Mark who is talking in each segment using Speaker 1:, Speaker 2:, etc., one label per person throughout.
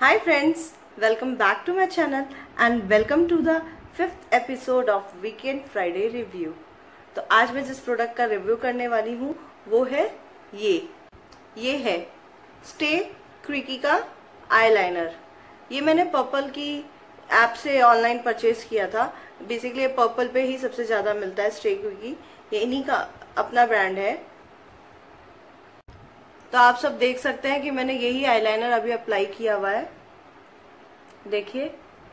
Speaker 1: Hi friends, welcome back to my channel and welcome to the 5th episode of Weekend Friday Review। तो आज मैं जिस product का review करने वाली हूँ वो है ये है StayQuirky का आईलाइनर। ये मैंने पर्पल की ऐप से ऑनलाइन परचेज किया था। बेसिकली पर्पल पे ही सबसे ज्यादा मिलता है StayQuirky, ये इन्हीं का अपना ब्रांड है। तो आप सब देख सकते हैं कि मैंने यही आईलाइनर अभी अप्लाई किया हुआ है। देखिए,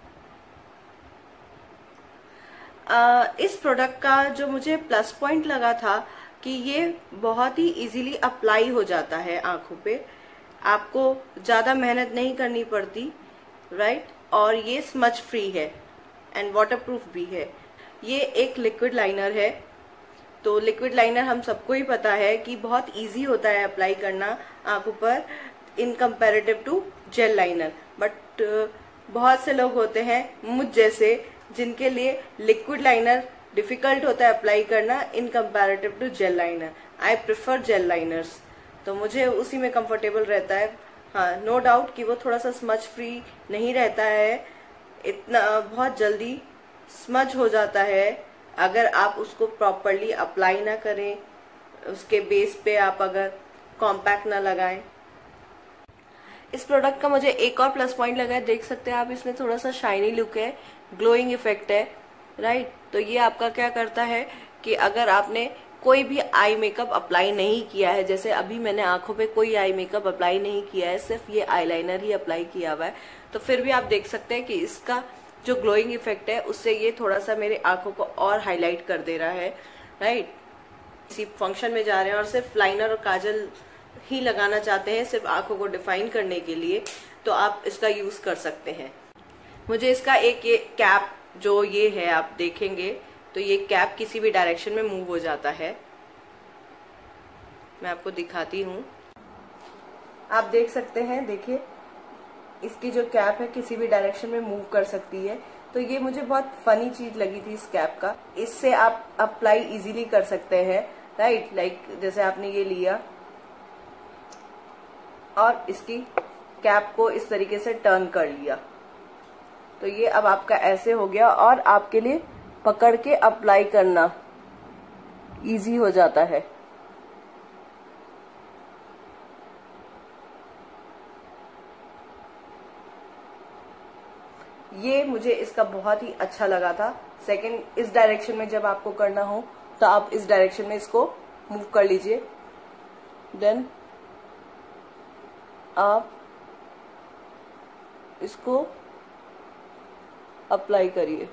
Speaker 1: इस प्रोडक्ट का जो मुझे प्लस पॉइंट लगा था कि ये बहुत ही इजीली अप्लाई हो जाता है आंखों पे, आपको ज्यादा मेहनत नहीं करनी पड़ती, राइट। और ये स्मच फ्री है एंड वाटरप्रूफ भी है। ये एक लिक्विड लाइनर है। तो लिक्विड लाइनर हम सबको ही पता है कि बहुत इजी होता है अप्लाई करना आंखों पर in comparative to gel liner. But बहुत से लोग होते हैं मुझ जैसे जिनके लिए लिक्विड लाइनर डिफिकल्ट होता है अप्लाई करना in comparative to gel liner. I prefer gel liners, तो मुझे उसी में कंफर्टेबल रहता है। हाँ, नो डाउट कि वो थोड़ा सा स्मच फ्री नहीं रहता है, इतना बहुत जल्दी स्मच हो जाता है अगर आप उसको प्रॉपरली अप्लाई ना करें, उसके बेस पे आप अगर कॉम्पैक्ट ना लगाएं। इस प्रोडक्ट का मुझे एक और प्लस पॉइंट लगा है, देख सकते हैं आप, इसमें थोड़ा सा शाइनी लुक है, ग्लोइंग इफेक्ट है, राइट। तो ये आपका क्या करता है कि अगर आपने कोई भी आई मेकअप अप्लाई नहीं किया है, जैसे अभी मैंने आंखों पे कोई आई मेकअप अप्लाई नहीं किया है, सिर्फ ये आईलाइनर ही अप्लाई किया हुआ है, तो फिर भी आप देख सकते हैं कि इसका जो ग्लोइंग इफेक्ट है उससे ये थोड़ा सा मेरे आंखों को और हाईलाइट कर दे रहा है, राइट। किसी फंक्शन में जा रहे हैं और सिर्फ लाइनर और काजल ही लगाना चाहते हैं सिर्फ आंखों को डिफाइन करने के लिए, तो आप इसका यूज कर सकते हैं। मुझे इसका एक ये कैप जो ये है, आप देखेंगे तो ये कैप किसी भी डायरेक्शन में मूव हो जाता है। मैं आपको दिखाती हूँ, आप देख सकते हैं, देखिए इसकी जो कैप है किसी भी डायरेक्शन में मूव कर सकती है। तो ये मुझे बहुत फनी चीज लगी थी इस कैप का। इससे आप अप्लाई इजीली कर सकते हैं, राइट। लाइक जैसे आपने ये लिया और इसकी कैप को इस तरीके से टर्न कर लिया, तो ये अब आपका ऐसे हो गया और आपके लिए पकड़ के अप्लाई करना इजी हो जाता है। ये मुझे इसका बहुत ही अच्छा लगा था। सेकंड, इस डायरेक्शन में जब आपको करना हो तो आप इस डायरेक्शन में इसको मूव कर लीजिए, देन आप इसको अप्लाई करिए।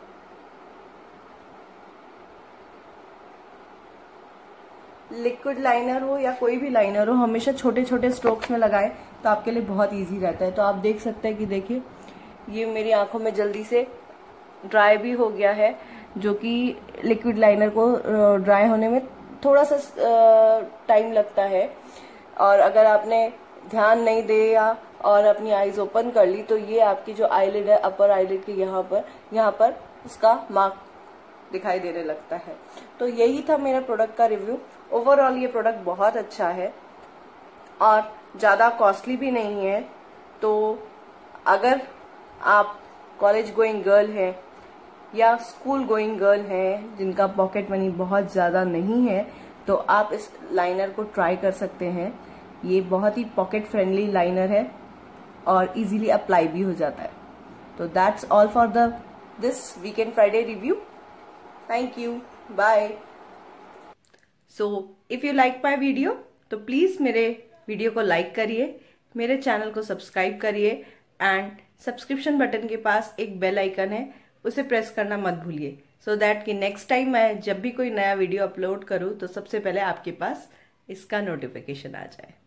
Speaker 1: लिक्विड लाइनर हो या कोई भी लाइनर हो, हमेशा छोटे छोटे स्ट्रोक्स में लगाएं तो आपके लिए बहुत इजी रहता है। तो आप देख सकते हैं कि देखिए ये मेरी आंखों में जल्दी से ड्राई भी हो गया है, जो कि लिक्विड लाइनर को ड्राई होने में थोड़ा सा टाइम लगता है। और अगर आपने ध्यान नहीं दिया और अपनी आईज ओपन कर ली तो ये आपकी जो आईलिड है, अपर आईलिड के यहाँ पर उसका मार्क दिखाई देने लगता है। तो यही था मेरा प्रोडक्ट का रिव्यू। ओवरऑल ये प्रोडक्ट बहुत अच्छा है और ज्यादा कॉस्टली भी नहीं है। तो अगर आप कॉलेज गोइंग गर्ल हैं या स्कूल गोइंग गर्ल हैं जिनका पॉकेट मनी बहुत ज्यादा नहीं है, तो आप इस लाइनर को ट्राई कर सकते हैं। ये बहुत ही पॉकेट फ्रेंडली लाइनर है और इजीली अप्लाई भी हो जाता है। तो that's all for this weekend Friday review. Thank you, bye. So if you like my video तो प्लीज मेरे वीडियो को लाइक करिए, मेरे चैनल को सब्सक्राइब करिए एंड सब्सक्रिप्शन बटन के पास एक बेल आइकन है, उसे प्रेस करना मत भूलिए, सो दैट कि नेक्स्ट टाइम मैं जब भी कोई नया वीडियो अपलोड करूं तो सबसे पहले आपके पास इसका नोटिफिकेशन आ जाए।